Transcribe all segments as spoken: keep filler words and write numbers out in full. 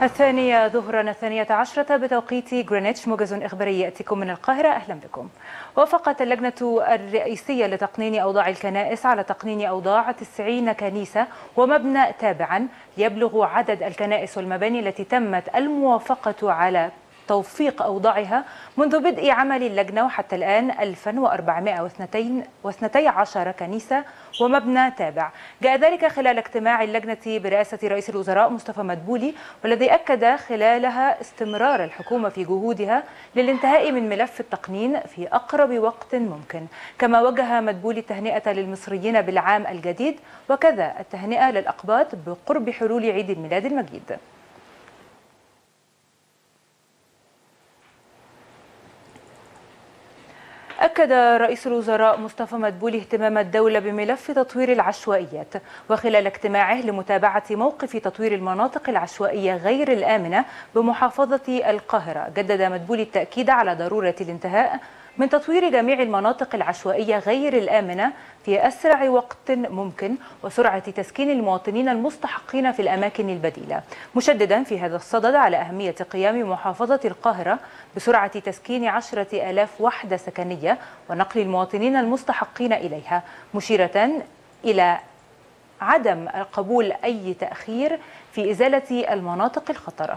الثانية ظهرا الثانية عشرة بتوقيت غرينتش، موجز إخباري يأتيكم من القاهرة. أهلا بكم. وافقت اللجنة الرئيسية لتقنين أوضاع الكنائس على تقنين أوضاع تسعين كنيسة ومبنى تابعا ليبلغ عدد الكنائس والمباني التي تمت الموافقة على توفيق أوضاعها منذ بدء عمل اللجنة وحتى الآن ألف وأربعمائة واثنتي عشرة كنيسة ومبنى تابع. جاء ذلك خلال اجتماع اللجنة برئاسة رئيس الوزراء مصطفى مدبولي، والذي أكد خلالها استمرار الحكومة في جهودها للانتهاء من ملف التقنين في أقرب وقت ممكن. كما وجه مدبولي التهنئة للمصريين بالعام الجديد، وكذا التهنئة للأقباط بقرب حلول عيد الميلاد المجيد. أكد رئيس الوزراء مصطفى مدبولي اهتمام الدولة بملف تطوير العشوائيات، وخلال اجتماعه لمتابعة موقف تطوير المناطق العشوائية غير الآمنة بمحافظة القاهرة، جدد مدبولي التأكيد على ضرورة الانتهاء من تطوير جميع المناطق العشوائية غير الآمنة في أسرع وقت ممكن، وسرعة تسكين المواطنين المستحقين في الأماكن البديلة، مشددا في هذا الصدد على أهمية قيام محافظة القاهرة بسرعة تسكين عشرة آلاف وحدة سكنية ونقل المواطنين المستحقين إليها، مشيرة إلى عدم قبول أي تأخير في إزالة المناطق الخطرة.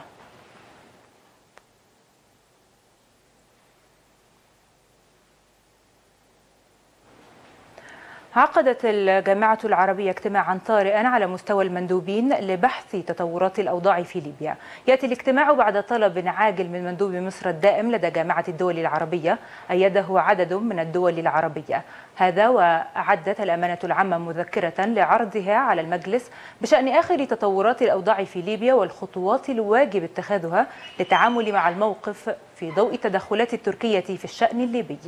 عقدت الجامعة العربية اجتماعا طارئا على مستوى المندوبين لبحث تطورات الأوضاع في ليبيا. يأتي الاجتماع بعد طلب عاجل من مندوب مصر الدائم لدى جامعة الدول العربية أيده عدد من الدول العربية. هذا وأعدت الأمانة العامة مذكرة لعرضها على المجلس بشأن آخر تطورات الأوضاع في ليبيا والخطوات الواجب اتخاذها للتعامل مع الموقف في ضوء التدخلات التركية في الشأن الليبي.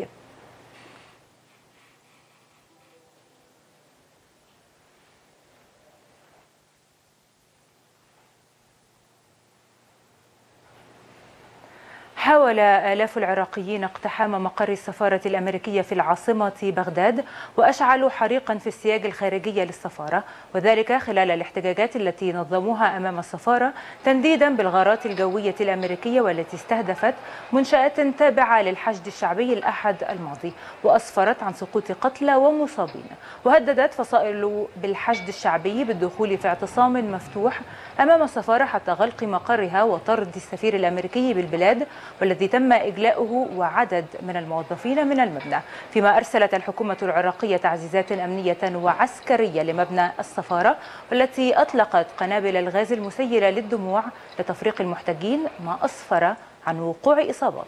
حاول آلاف العراقيين اقتحام مقر السفارة الأمريكية في العاصمة بغداد وأشعلوا حريقا في السياج الخارجي للسفارة، وذلك خلال الاحتجاجات التي نظموها أمام السفارة تنديدا بالغارات الجوية الأمريكية والتي استهدفت منشآت تابعة للحشد الشعبي الأحد الماضي، وأسفرت عن سقوط قتلى ومصابين. وهددت فصائل بالحشد الشعبي بالدخول في اعتصام مفتوح أمام السفارة حتى غلق مقرها وطرد السفير الأمريكي بالبلاد، والذي تم إجلاؤه وعدد من الموظفين من المبنى. فيما أرسلت الحكومة العراقية تعزيزات أمنية وعسكرية لمبنى السفارة، والتي أطلقت قنابل الغاز المسيلة للدموع لتفريق المحتجين، ما أسفر عن وقوع إصابات.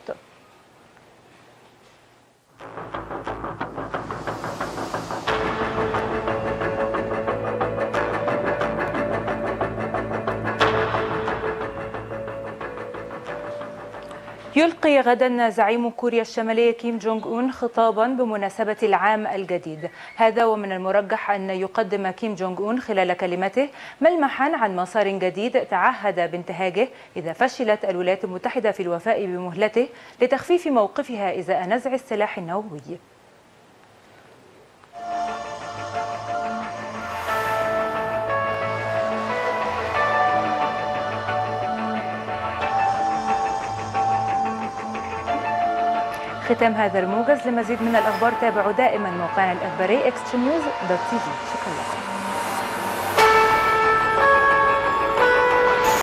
يلقي غدا زعيم كوريا الشمالية كيم جونغ أون خطابا بمناسبة العام الجديد. هذا ومن المرجح أن يقدم كيم جونغ أون خلال كلمته ملمحا عن مسار جديد تعهد بانتهاجه إذا فشلت الولايات المتحدة في الوفاء بمهلته لتخفيف موقفها إزاء نزع السلاح النووي. ختام هذا الموجز. لمزيد من الأخبار تابعوا دائما موقعنا الإخباري إكسترا نيوز دوت تي في. شكرا لكم.